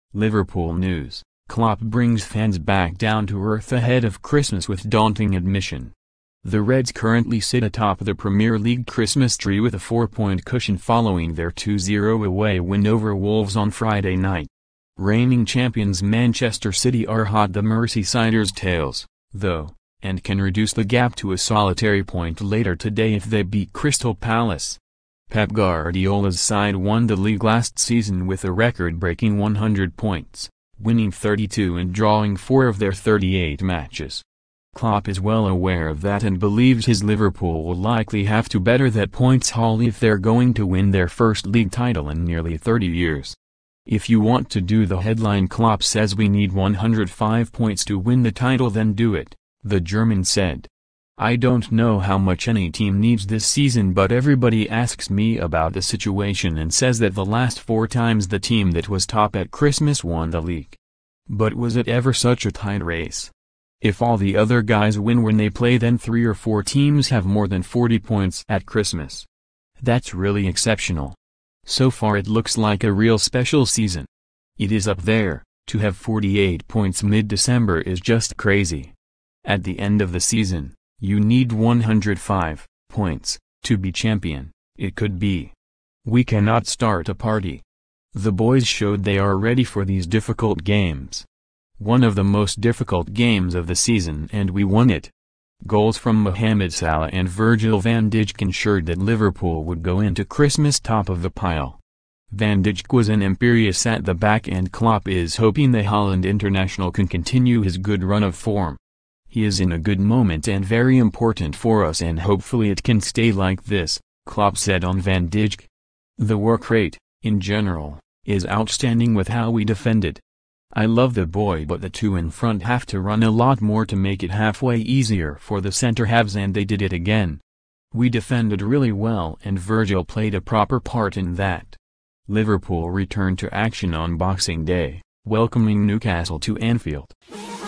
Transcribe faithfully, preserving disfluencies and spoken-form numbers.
Liverpool news: Klopp brings fans back down to earth ahead of Christmas with daunting admission. The Reds currently sit atop the Premier League Christmas tree with a four-point cushion following their two zero away win over Wolves on Friday night. Reigning champions Manchester City are hot the Merseysiders' tails, though, and can reduce the gap to a solitary point later today if they beat Crystal Palace. Pep Guardiola's side won the league last season with a record-breaking one hundred points, winning thirty-two and drawing four of their thirty-eight matches. Klopp is well aware of that and believes his Liverpool will likely have to better that points haul if they're going to win their first league title in nearly thirty years. If you want to do the headline, Klopp says we need one hundred five points to win the title, then do it, the German said. I don't know how much any team needs this season, but everybody asks me about the situation and says that the last four times the team that was top at Christmas won the league. But was it ever such a tight race? If all the other guys win when they play, then three or four teams have more than forty points at Christmas. That's really exceptional. So far it looks like a real special season. It is up there. To have forty-eight points mid-December is just crazy. At the end of the season, you need one hundred five points to be champion. It could be. We cannot start a party. The boys showed they are ready for these difficult games. One of the most difficult games of the season, and we won it. Goals from Mohamed Salah and Virgil van Dijk ensured that Liverpool would go into Christmas top of the pile. Van Dijk was an imperious at the back, and Klopp is hoping the Holland international can continue his good run of form. He is in a good moment and very important for us, and hopefully it can stay like this, Klopp said on Van Dijk. The work rate, in general, is outstanding with how we defended. I love the boy, but the two in front have to run a lot more to make it halfway easier for the centre-halves, and they did it again. We defended really well and Virgil played a proper part in that. Liverpool returned to action on Boxing Day, welcoming Newcastle to Anfield.